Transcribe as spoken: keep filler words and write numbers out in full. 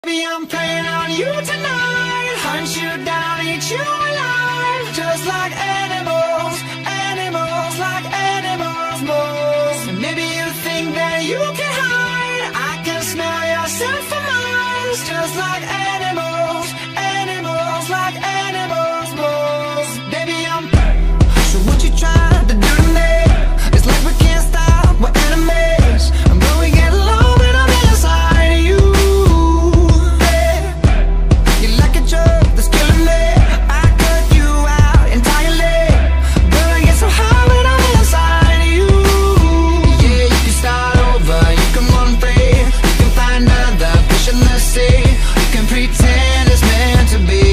Baby, I'm playing on you tonight. Hunt you down, eat you alive. Just like animals, animals, like animals, moles. And maybe you think that you can hide. I can smell yourself from miles. Just like animals, animals, like animals, moles. Baby, I'm so what you trying to do to me? It's like we can't stop, we're enemies. And when we get low, then I'm inside of you. That's killing me. I cut you out entirely. But I get so high when I'm inside of you. Yeah, you can start over, you can run free. You can find other fish in the sea. You can pretend it's meant to be.